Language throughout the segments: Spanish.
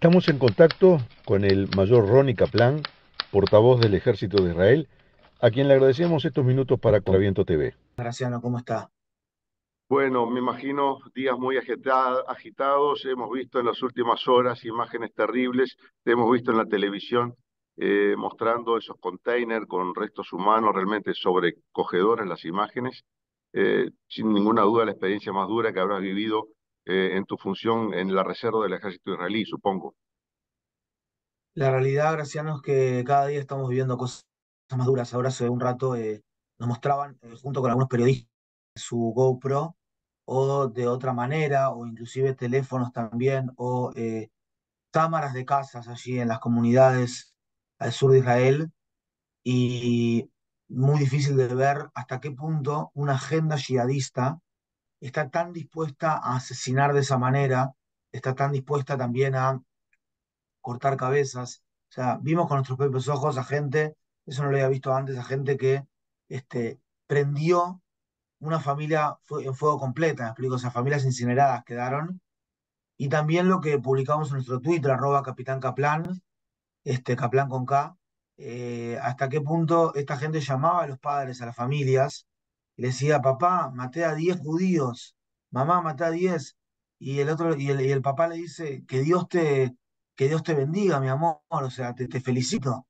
Estamos en contacto con el mayor Ronnie Kaplan, portavoz del Ejército de Israel, a quien le agradecemos estos minutos para Contraviento TV. Graciano, ¿cómo está? Bueno, me imagino días muy agitados. Hemos visto en las últimas horas imágenes terribles. Te hemos visto en la televisión mostrando esos containers con restos humanos, realmente sobrecogedoras las imágenes. Sin ninguna duda, la experiencia más dura que habrás vivido en tu función en la reserva del ejército israelí, supongo. La realidad, Graciano, es que cada día estamos viviendo cosas más duras. Ahora hace un rato nos mostraban, junto con algunos periodistas, su GoPro, o de otra manera, o inclusive teléfonos también, o cámaras de casas allí en las comunidades al sur de Israel, y muy difícil de ver hasta qué punto una agenda yihadista está tan dispuesta a asesinar de esa manera, está tan dispuesta también a cortar cabezas. O sea, vimos con nuestros propios ojos a gente, eso no lo había visto antes, a gente que prendió una familia en fuego completa, me explico, o sea, familias incineradas quedaron. Y también lo que publicamos en nuestro Twitter, arroba Capitán Kaplan, Kaplan con K, hasta qué punto esta gente llamaba a los padres, a las familias, y le decía, papá, maté a 10 judíos, mamá, maté a 10, y el otro, y el papá le dice, que Dios te bendiga, mi amor, o sea, te felicito.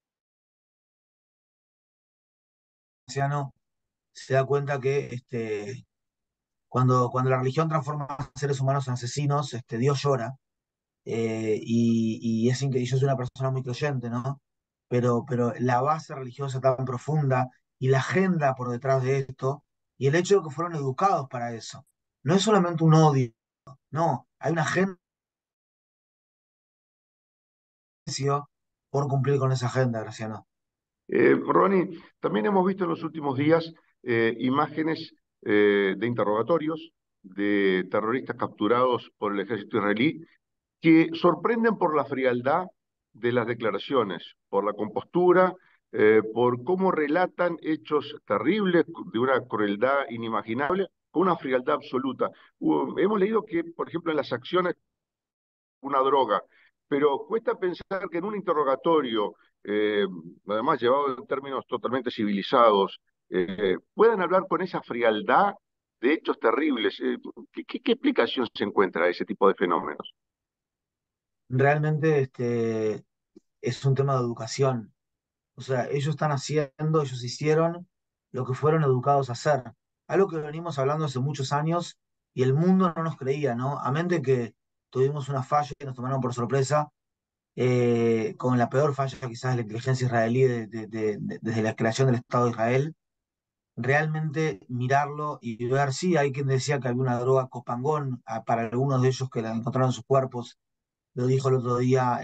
O sea, no, se da cuenta que cuando la religión transforma a seres humanos en asesinos, Dios llora, y yo soy una persona muy creyente, ¿no? Pero la base religiosa tan profunda y la agenda por detrás de esto, y el hecho de que fueron educados para eso, no es solamente un odio, no, hay una agenda por cumplir con esa agenda, Graciano. Ronnie, también hemos visto en los últimos días imágenes de interrogatorios de terroristas capturados por el ejército israelí que sorprenden por la frialdad de las declaraciones, por la compostura, por cómo relatan hechos terribles, de una crueldad inimaginable, con una frialdad absoluta. Hemos leído que, por ejemplo, en las acciones una droga, pero cuesta pensar que en un interrogatorio, eh, además llevado en términos totalmente civilizados, puedan hablar con esa frialdad de hechos terribles. ¿Qué explicación se encuentra a ese tipo de fenómenos? Realmente es un tema de educación. O sea, ellos hicieron lo que fueron educados a hacer. Algo que venimos hablando hace muchos años y el mundo no nos creía, ¿no? A mente que tuvimos una falla y nos tomaron por sorpresa, con la peor falla quizás de la inteligencia israelí desde la creación del Estado de Israel. Realmente mirarlo y ver, sí, hay quien decía que había una droga copangón, para algunos de ellos que la encontraron en sus cuerpos. Lo dijo el otro día,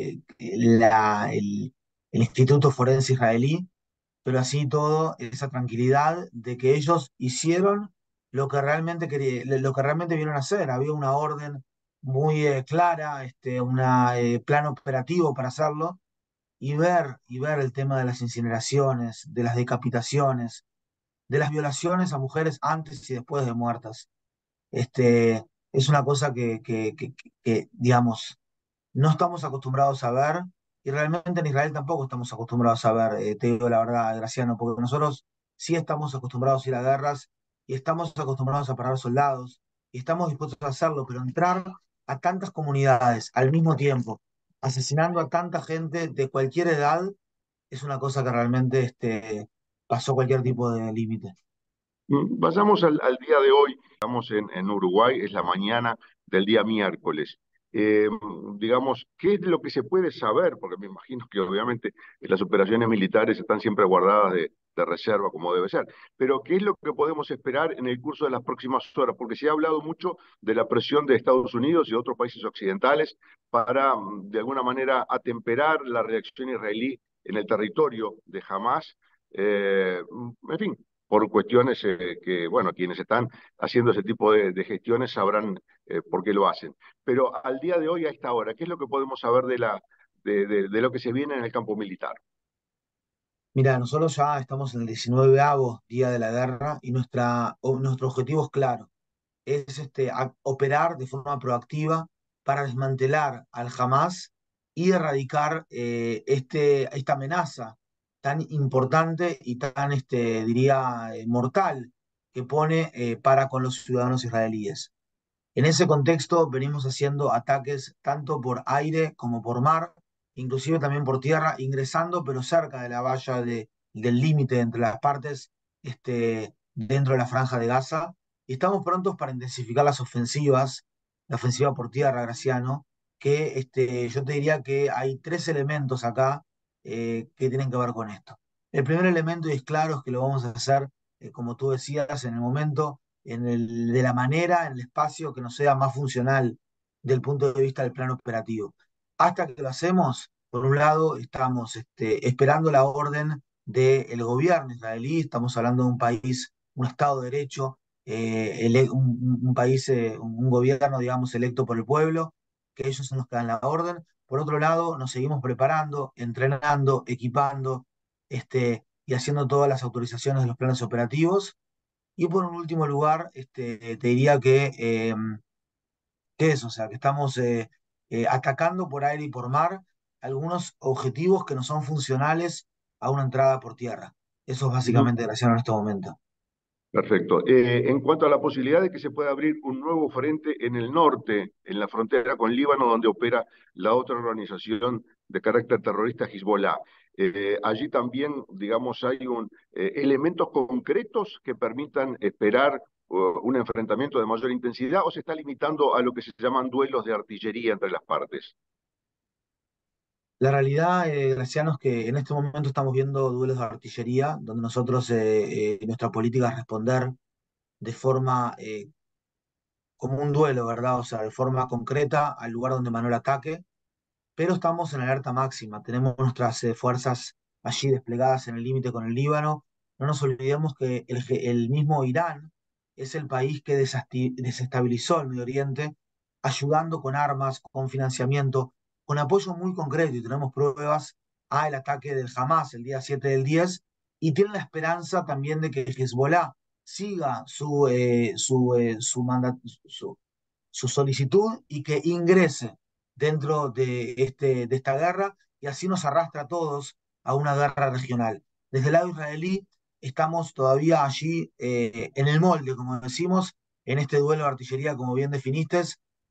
el Instituto Forense Israelí, pero así todo, esa tranquilidad de que ellos hicieron lo que realmente vieron a hacer. Había una orden muy clara, un plan operativo para hacerlo, y ver el tema de las incineraciones, de las decapitaciones, de las violaciones a mujeres antes y después de muertas. Es una cosa digamos, no estamos acostumbrados a ver, y realmente en Israel tampoco estamos acostumbrados a ver, te digo la verdad, Graciano, porque nosotros sí estamos acostumbrados a ir a guerras y estamos acostumbrados a parar soldados y estamos dispuestos a hacerlo, pero entrar a tantas comunidades al mismo tiempo, asesinando a tanta gente de cualquier edad, es una cosa que realmente pasó cualquier tipo de límite. Vayamos al día de hoy. Estamos en Uruguay, es la mañana del día miércoles. Eh, digamos, ¿qué es lo que se puede saber? Porque me imagino que obviamente las operaciones militares están siempre guardadas de reserva, como debe ser. Pero ¿qué es lo que podemos esperar en el curso de las próximas horas? Porque se ha hablado mucho de la presión de Estados Unidos y otros países occidentales para, de alguna manera, atemperar la reacción israelí en el territorio de Hamas. En fin, por cuestiones que, bueno, quienes están haciendo ese tipo de gestiones sabrán por qué lo hacen. Pero al día de hoy, a esta hora, ¿qué es lo que podemos saber de lo que se viene en el campo militar? Mira, nosotros ya estamos en el 19º día de la guerra y nuestro objetivo es claro, es operar de forma proactiva para desmantelar al Hamas y erradicar esta amenaza tan importante y tan, diría, mortal que pone para con los ciudadanos israelíes. En ese contexto venimos haciendo ataques tanto por aire como por mar, inclusive también por tierra, ingresando pero cerca de la valla del límite entre las partes dentro de la franja de Gaza. Y estamos prontos para intensificar las ofensivas, la ofensiva por tierra, Graciano, que yo te diría que hay tres elementos acá que tienen que ver con esto. El primer elemento, y es claro, es que lo vamos a hacer, como tú decías, en el momento de la manera, en el espacio que nos sea más funcional del punto de vista del plano operativo. Hasta que lo hacemos, por un lado, estamos esperando la orden del gobierno israelí, estamos hablando de un país, un Estado de Derecho, un país, un gobierno, digamos, electo por el pueblo, que ellos son los que dan la orden. Por otro lado, nos seguimos preparando, entrenando, equipando y haciendo todas las autorizaciones de los planes operativos. Y por un último lugar, te diría que eso, o sea, que estamos atacando por aire y por mar algunos objetivos que no son funcionales a una entrada por tierra. Eso es Ujú. básicamente Graciano en este momento. Perfecto. En cuanto a la posibilidad de que se pueda abrir un nuevo frente en el norte, en la frontera con Líbano, donde opera la otra organización de carácter terrorista, Hezbollah. Allí también, digamos, hay elementos concretos que permitan esperar un enfrentamiento de mayor intensidad, o se está limitando a lo que se llaman duelos de artillería entre las partes. La realidad, Graciano, es que en este momento estamos viendo duelos de artillería, donde nosotros, nuestra política es responder de forma como un duelo, ¿verdad? O sea, de forma concreta al lugar donde mandó el ataque, pero estamos en alerta máxima. Tenemos nuestras fuerzas allí desplegadas en el límite con el Líbano. No nos olvidemos que el mismo Irán es el país que desestabilizó el Medio Oriente, ayudando con armas, con financiamiento, con apoyo muy concreto, y tenemos pruebas al ataque del Hamas el día 7 del 10, y tienen la esperanza también de que Hezbollah siga su, su solicitud y que ingrese dentro de esta guerra, y así nos arrastra a todos a una guerra regional. Desde el lado israelí estamos todavía allí en el molde, como decimos, en este duelo de artillería, como bien definiste,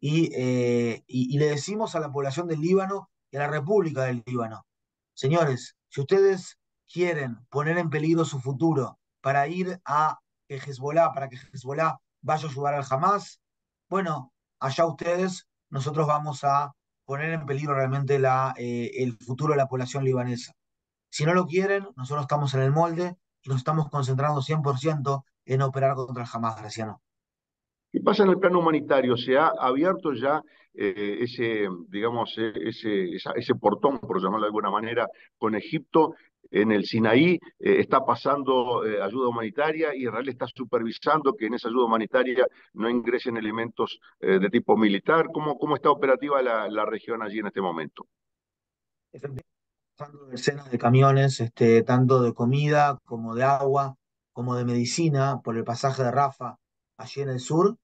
y le decimos a la población del Líbano y a la República del Líbano: señores, si ustedes quieren poner en peligro su futuro para ir a Hezbollah, para que Hezbollah vaya a ayudar al Hamas, bueno, allá ustedes, nosotros vamos a poner en peligro realmente el futuro de la población libanesa. Si no lo quieren, nosotros estamos en el molde y nos estamos concentrando 100% en operar contra el Hamas, Graciano. ¿Qué pasa en el plano humanitario? ¿Se ha abierto ya digamos, ese portón, por llamarlo de alguna manera, con Egipto en el Sinaí? ¿Está pasando ayuda humanitaria? ¿Israel está supervisando que en esa ayuda humanitaria no ingresen elementos de tipo militar? ¿Cómo está operativa la región allí en este momento? Efectivamente, pasando decenas de camiones, tanto de comida como de agua, como de medicina, por el pasaje de Rafa, allí en el sur.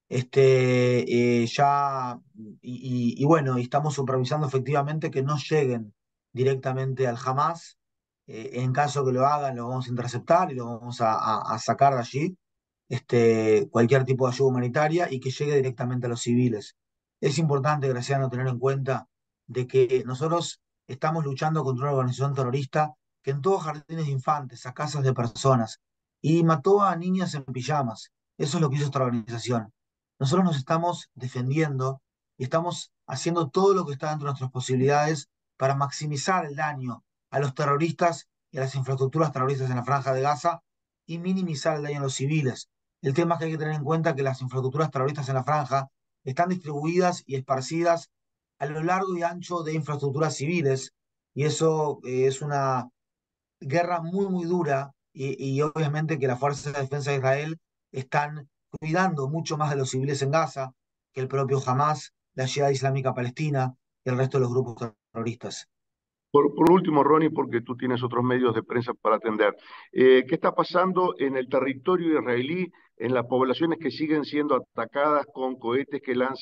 Ya, y bueno, y estamos supervisando efectivamente que no lleguen directamente al Hamas. En caso que lo hagan, lo vamos a interceptar y lo vamos a sacar de allí, cualquier tipo de ayuda humanitaria, y que llegue directamente a los civiles. Es importante, Graciano, tener en cuenta de que nosotros estamos luchando contra una organización terrorista que entró a jardines de infantes, a casas de personas, y mató a niñas en pijamas. Eso es lo que hizo esta organización. Nosotros nos estamos defendiendo y estamos haciendo todo lo que está dentro de nuestras posibilidades para maximizar el daño a los terroristas y a las infraestructuras terroristas en la Franja de Gaza, y minimizar el daño a los civiles. El tema es que hay que tener en cuenta que las infraestructuras terroristas en la franja están distribuidas y esparcidas a lo largo y ancho de infraestructuras civiles, y eso es una guerra muy, muy dura, y obviamente que las fuerzas de defensa de Israel están cuidando mucho más de los civiles en Gaza que el propio Hamas, la Jihad Islámica Palestina y el resto de los grupos terroristas. Por último, Ronnie, porque tú tienes otros medios de prensa para atender, ¿qué está pasando en el territorio israelí, en las poblaciones que siguen siendo atacadas con cohetes que lanza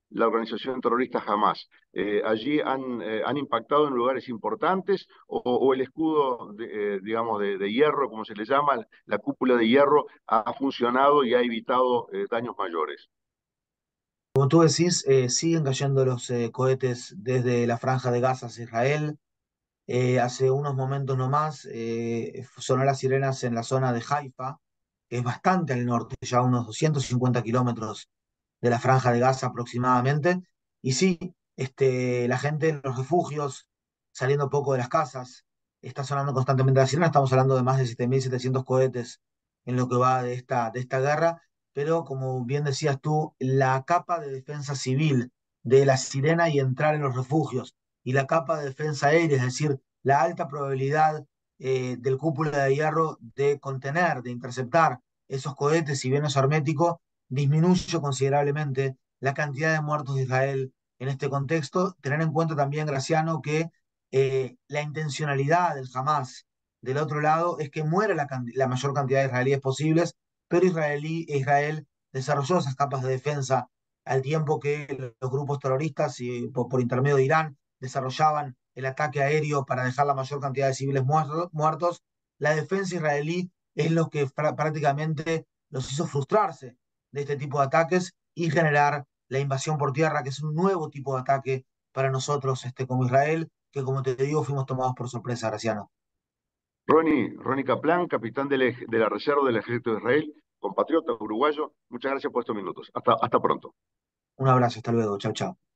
la organización terrorista Hamas. ¿Allí han impactado en lugares importantes o el escudo, digamos, de hierro, como se le llama, la cúpula de hierro, ha funcionado y ha evitado daños mayores? Como tú decís, siguen cayendo los cohetes desde la Franja de Gaza hacia Israel. Hace unos momentos nomás sonó las sirenas en la zona de Haifa, que es bastante al norte, ya unos 250 kilómetros de la Franja de Gaza aproximadamente. Y sí, la gente en los refugios, saliendo poco de las casas, está sonando constantemente la sirena. Estamos hablando de más de 7.700 cohetes en lo que va de esta guerra. Pero como bien decías tú, la capa de defensa civil de la sirena y entrar en los refugios y la capa de defensa aérea, es decir, la alta probabilidad del cúpula de hierro de contener, de interceptar esos cohetes, si bien es hermético, disminuye considerablemente la cantidad de muertos de Israel en este contexto. Tener en cuenta también, Graciano, que la intencionalidad del Hamas del otro lado es que muera la mayor cantidad de israelíes posibles, pero Israel desarrolló esas capas de defensa al tiempo que los grupos terroristas, por intermedio de Irán, desarrollaban el ataque aéreo para dejar la mayor cantidad de civiles muertos. La defensa israelí es lo que prácticamente los hizo frustrarse de este tipo de ataques y generar la invasión por tierra, que es un nuevo tipo de ataque para nosotros como Israel, que como te digo, fuimos tomados por sorpresa, Graciano. Ronnie Kaplan, capitán de la Reserva del Ejército de Israel, compatriota uruguayo, muchas gracias por estos minutos. Hasta pronto. Un abrazo, hasta luego, chao, chao.